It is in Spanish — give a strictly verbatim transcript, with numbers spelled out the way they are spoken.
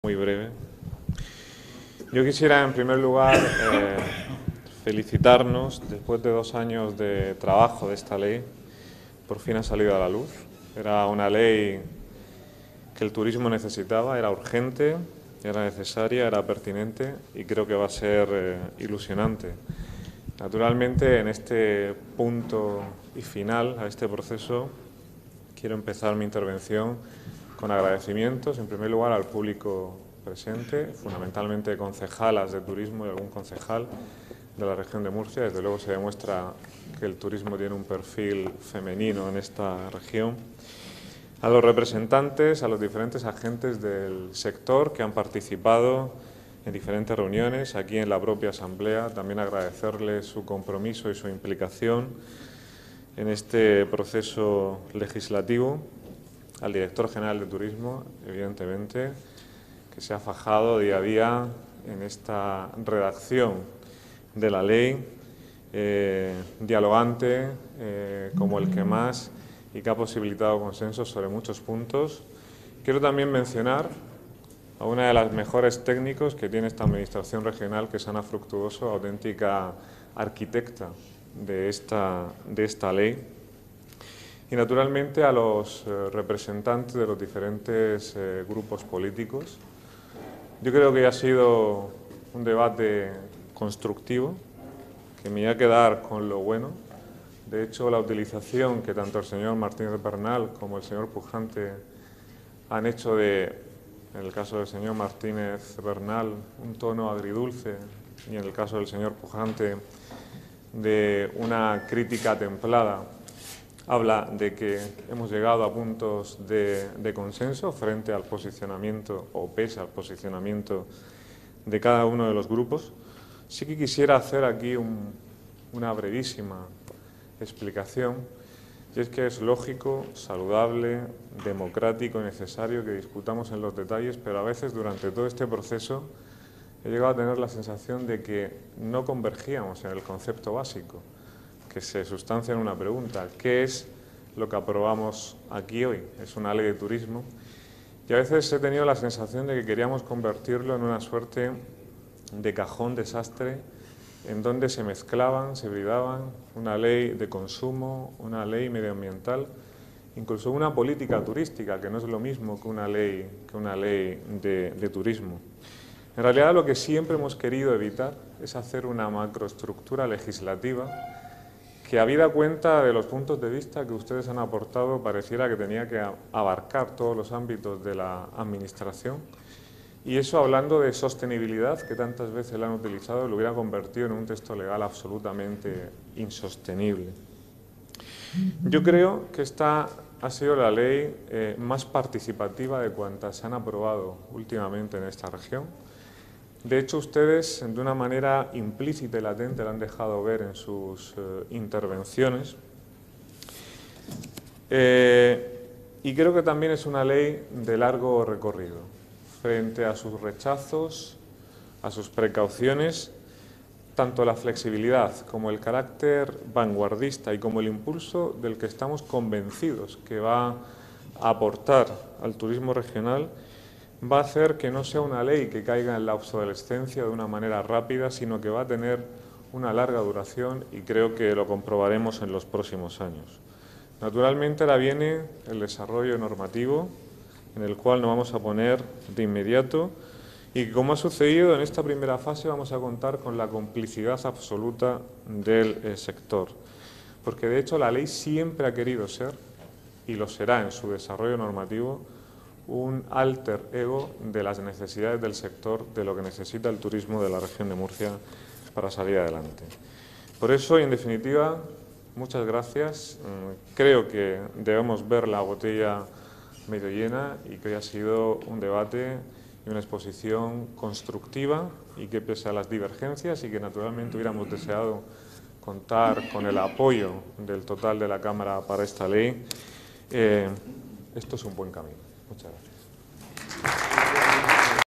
Muy breve. Yo quisiera, en primer lugar, eh, felicitarnos. Después de dos años de trabajo de esta ley, por fin ha salido a la luz. Era una ley que el turismo necesitaba, era urgente, era necesaria, era pertinente y creo que va a ser eh, ilusionante. Naturalmente, en este punto y final a este proceso, quiero empezar mi intervención con agradecimientos, en primer lugar, al público presente, fundamentalmente concejalas de turismo y algún concejal de la región de Murcia. Desde luego se demuestra que el turismo tiene un perfil femenino en esta región. A los representantes, a los diferentes agentes del sector que han participado en diferentes reuniones, aquí en la propia Asamblea, también agradecerles su compromiso y su implicación en este proceso legislativo. Al director general de Turismo, evidentemente, que se ha fajado día a día en esta redacción de la ley, eh, dialogante eh, como el que más y que ha posibilitado consensos sobre muchos puntos. Quiero también mencionar a una de las mejores técnicos que tiene esta Administración regional, que es Ana Fructuoso, auténtica arquitecta de esta, de esta ley. Y naturalmente a los eh, representantes de los diferentes eh, grupos políticos. Yo creo que ha sido un debate constructivo, que me voy a quedar con lo bueno. De hecho, la utilización que tanto el señor Martínez Bernal como el señor Pujante han hecho de, en el caso del señor Martínez Bernal, un tono agridulce y en el caso del señor Pujante de una crítica templada, habla de que hemos llegado a puntos de, de consenso frente al posicionamiento o pese al posicionamiento de cada uno de los grupos. Sí que quisiera hacer aquí un, una brevísima explicación, y es que es lógico, saludable, democrático y necesario que discutamos en los detalles, pero a veces durante todo este proceso he llegado a tener la sensación de que no convergíamos en el concepto básico, que se sustancia en una pregunta: ¿qué es lo que aprobamos aquí hoy? Es una ley de turismo y a veces he tenido la sensación de que queríamos convertirlo en una suerte de cajón desastre en donde se mezclaban, se bridaban una ley de consumo, una ley medioambiental, incluso una política turística, que no es lo mismo que una ley, que una ley de, de turismo. En realidad lo que siempre hemos querido evitar es hacer una macroestructura legislativa que, habida cuenta de los puntos de vista que ustedes han aportado, pareciera que tenía que abarcar todos los ámbitos de la Administración, y eso, hablando de sostenibilidad, que tantas veces la han utilizado, lo hubiera convertido en un texto legal absolutamente insostenible. Yo creo que esta ha sido la ley eh, más participativa de cuantas se han aprobado últimamente en esta región. De hecho, ustedes, de una manera implícita y latente, la han dejado ver en sus eh, intervenciones. Eh, y creo que también es una ley de largo recorrido. Frente a sus rechazos, a sus precauciones, tanto la flexibilidad como el carácter vanguardista y como el impulso del que estamos convencidos que va a aportar al turismo regional, va a hacer que no sea una ley que caiga en la obsolescencia de una manera rápida, sino que va a tener una larga duración, y creo que lo comprobaremos en los próximos años. Naturalmente, ahora viene el desarrollo normativo, en el cual nos vamos a poner de inmediato, y como ha sucedido en esta primera fase, vamos a contar con la complicidad absoluta del eh, sector, porque de hecho la ley siempre ha querido ser, y lo será en su desarrollo normativo, un alter ego de las necesidades del sector, de lo que necesita el turismo de la región de Murcia para salir adelante. Por eso, y en definitiva, muchas gracias. Creo que debemos ver la botella medio llena y que ha sido un debate y una exposición constructiva, y que, pese a las divergencias y que naturalmente hubiéramos deseado contar con el apoyo del total de la Cámara para esta ley, eh, esto es un buen camino. Muchas gracias.